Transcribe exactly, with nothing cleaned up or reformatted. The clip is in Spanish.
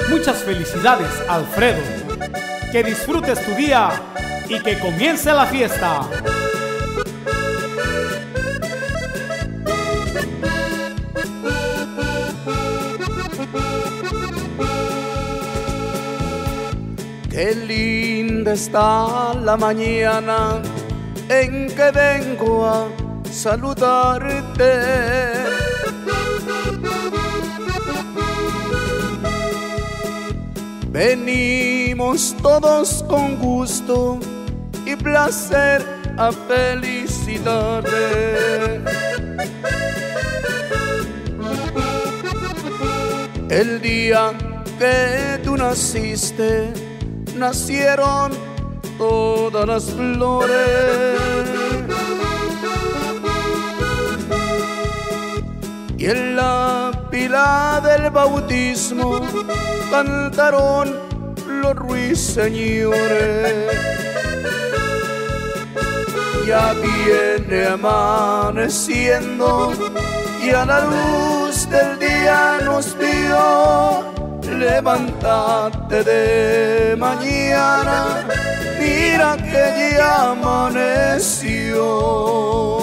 Muchas felicidades, Alfredo. Que disfrutes tu día y que comience la fiesta. Qué linda está la mañana en que vengo a saludarte. Venimos todos con gusto y placer a felicitarte. El día que tú naciste, nacieron todas las flores, y en la pila del bautismo cantaron los ruiseñores. Ya viene amaneciendo y a la luz del día nos vio. Levántate de mañana, mira que ya amaneció.